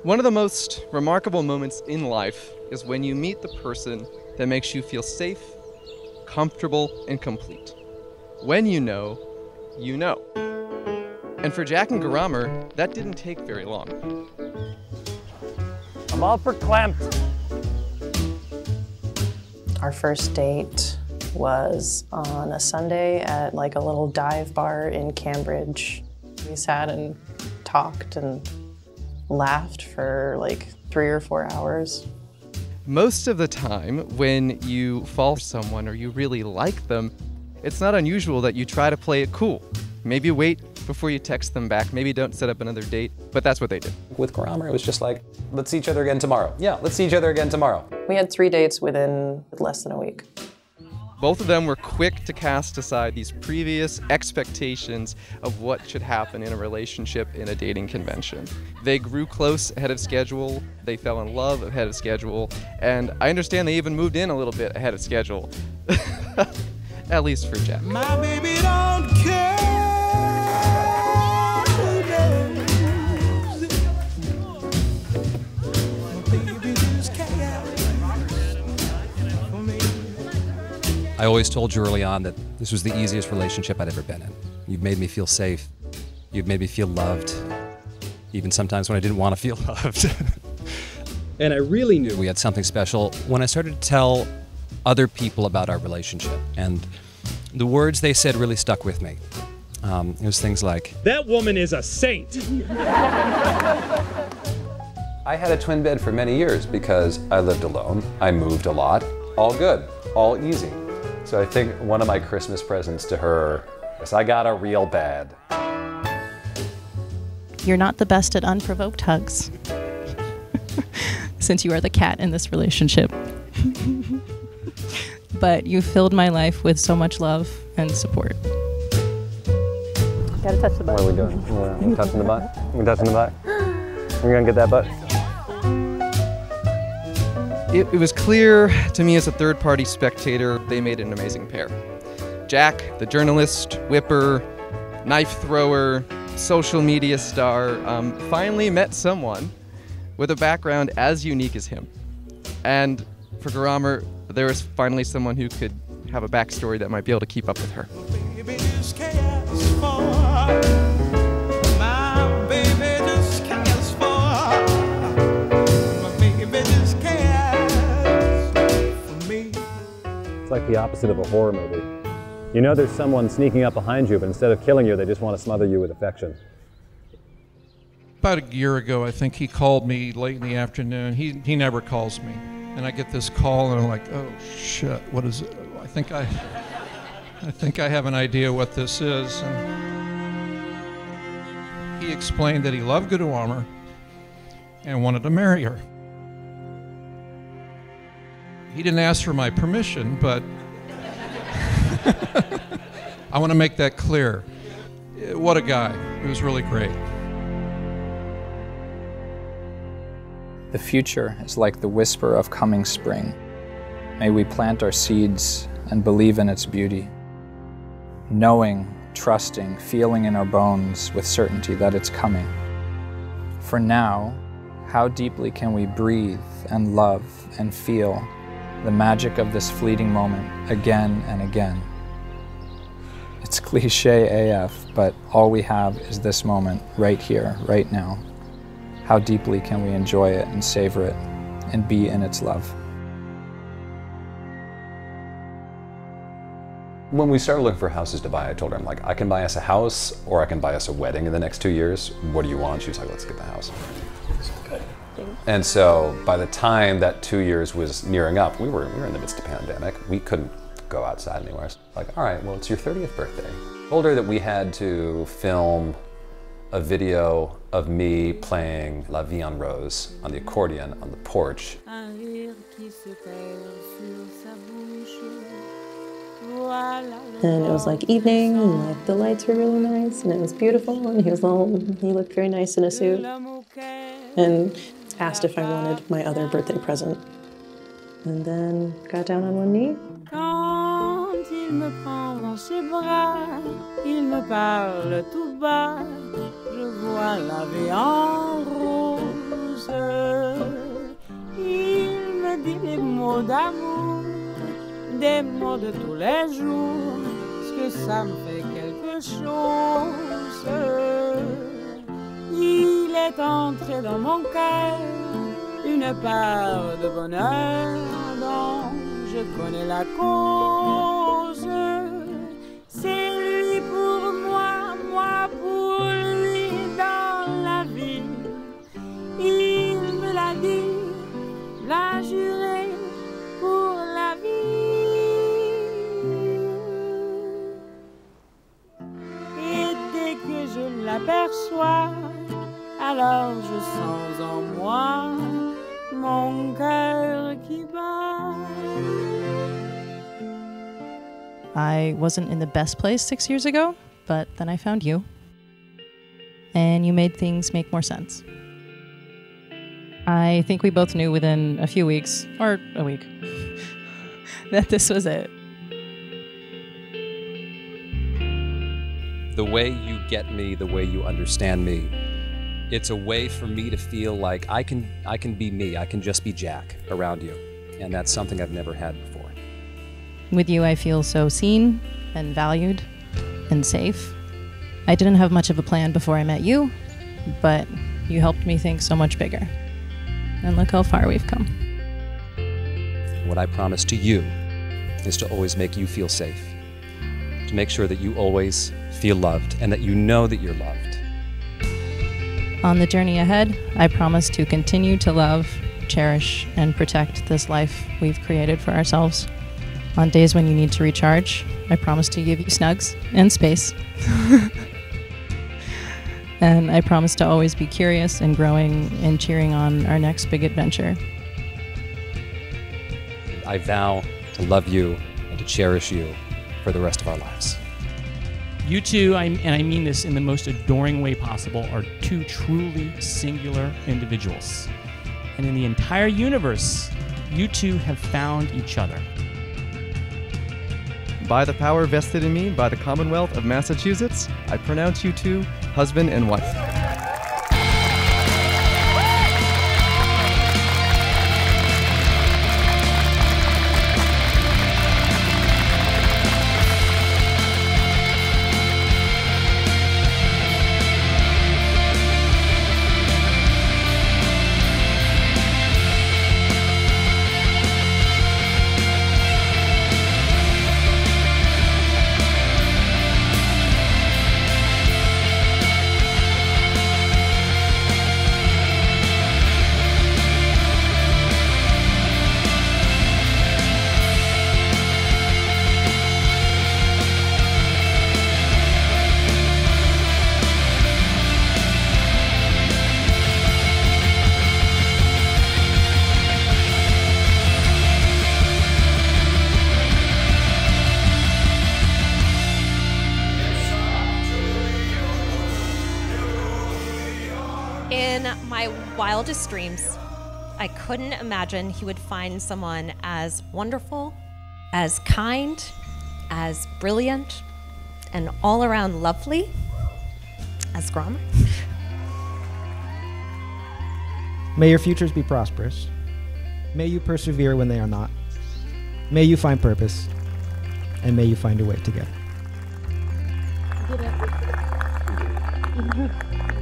One of the most remarkable moments in life is when you meet the person that makes you feel safe, comfortable, and complete. When you know, you know. And for Jack and Garamer, that didn't take very long. I'm all verklempt. Our first date was on a Sunday at like a little dive bar in Cambridge. We sat and talked and laughed for like 3 or 4 hours. Most of the time, when you fall for someone or you really like them, it's not unusual that you try to play it cool. Maybe wait before you text them back, maybe don't set up another date, but that's what they did. With Garamer, it was just like, let's see each other again tomorrow. Yeah, let's see each other again tomorrow. We had 3 dates within less than a week. Both of them were quick to cast aside these previous expectations of what should happen in a relationship in a dating convention. They grew close ahead of schedule, they fell in love ahead of schedule, and I understand they even moved in a little bit ahead of schedule. At least for Jack. My baby don't care. I always told you early on that this was the easiest relationship I'd ever been in. You've made me feel safe. You've made me feel loved, even sometimes when I didn't want to feel loved. And I really knew we had something special when I started to tell other people about our relationship. And the words they said really stuck with me. It was things like, That woman is a saint. I had a twin bed for many years because I lived alone. I moved a lot. All good, all easy. So I think one of my Christmas presents to her is I got a real bed. You're not the best at unprovoked hugs, since you are the cat in this relationship. But you filled my life with so much love and support. Gotta touch the butt. What are we doing? We're touching the butt? We're touching the butt? We're gonna get that butt? It was clear to me as a third-party spectator, they made an amazing pair. Jack, the journalist, whipper, knife thrower, social media star, finally met someone with a background as unique as him. And for Garamer, there was finally someone who could have a backstory that might be able to keep up with her. It's like the opposite of a horror movie. You know there's someone sneaking up behind you, but instead of killing you, they just want to smother you with affection. About a year ago, I think he called me late in the afternoon. He never calls me. And I get this call and I'm like, oh shit, what is it? I think I have an idea what this is. And he explained that he loved Garamer and wanted to marry her. He didn't ask for my permission, but I want to make that clear. What a guy. It was really great. The future is like the whisper of coming spring. May we plant our seeds and believe in its beauty, knowing, trusting, feeling in our bones with certainty that it's coming. For now, how deeply can we breathe and love and feel the magic of this fleeting moment again and again? It's cliche AF, but all we have is this moment right here, right now. How deeply can we enjoy it and savor it and be in its love? When we started looking for houses to buy, I told her, I'm like, I can buy us a house or I can buy us a wedding in the next 2 years. What do you want? She was like, let's get the house. Good. And so by the time that 2 years was nearing up, we were in the midst of pandemic. We couldn't go outside anywhere. So like, all right, well, it's your 30th birthday. I told her that we had to film a video of me playing La Vie en Rose on the accordion on the porch. And it was like evening, and like the lights were really nice, and it was beautiful, and he looked very nice in a suit, and asked if I wanted my other birthday present. And then got down on one knee. Quand il me prend dans ses bras, il me parle tout bas, je vois la vie en rose. mots d'amour, des mots de tous les jours, parce que ça me fait quelque chose. Il est entré dans mon cœur une part de bonheur dont je connais la cause. C'est lui pour moi, moi pour lui dans la vie. Il me l'a dit, l'a juré pour la vie. Et dès que je l'aperçois, alors je sens en moi mon cœur qui bat. I wasn't in the best place 6 years ago, but then I found you. And you made things make more sense. I think we both knew within a few weeks, or a week, that this was it. The way you get me, the way you understand me, it's a way for me to feel like I can be me. I can just be Jack around you. And that's something I've never had before. With you, I feel so seen and valued and safe. I didn't have much of a plan before I met you, but you helped me think so much bigger. And look how far we've come. What I promise to you is to always make you feel safe, to make sure that you always feel loved and that you know that you're loved. On the journey ahead, I promise to continue to love, cherish, and protect this life we've created for ourselves. On days when you need to recharge, I promise to give you snugs and space. And I promise to always be curious and growing and cheering on our next big adventure. I vow to love you and to cherish you for the rest of our lives. You two, and I mean this in the most adoring way possible, are two truly singular individuals. And in the entire universe, you two have found each other. By the power vested in me by the Commonwealth of Massachusetts, I pronounce you two husband and wife. In my wildest dreams, I couldn't imagine he would find someone as wonderful, as kind, as brilliant, and all around lovely as Grommer. May your futures be prosperous. May you persevere when they are not. May you find purpose. And may you find your way together.